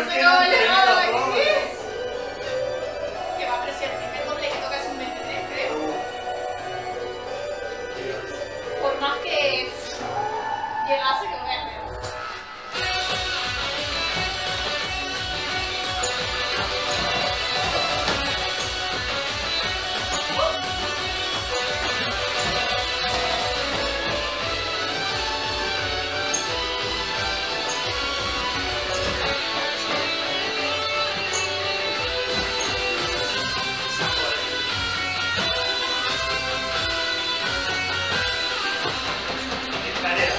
¿Por qué no elevada tenés los que dos? es. Que va a pero si el primer doble que toca es un 23, creo. Por más que llegase que voy a hacer. Escalera.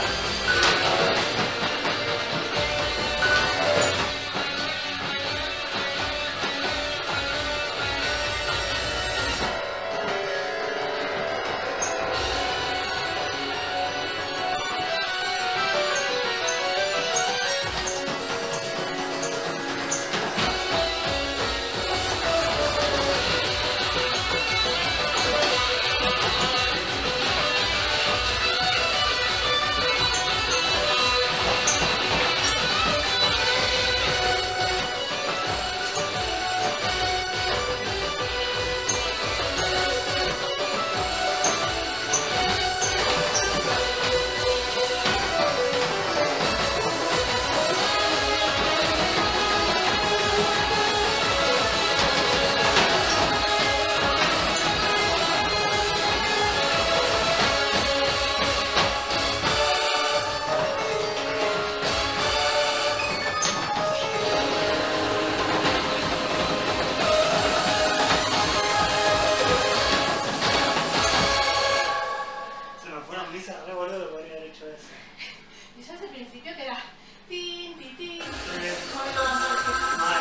Se me fueron misas re boludo, podría haber hecho eso. Y yo desde el principio que era tin, tin, tin. Muy bien. No, no, no, no. Mal.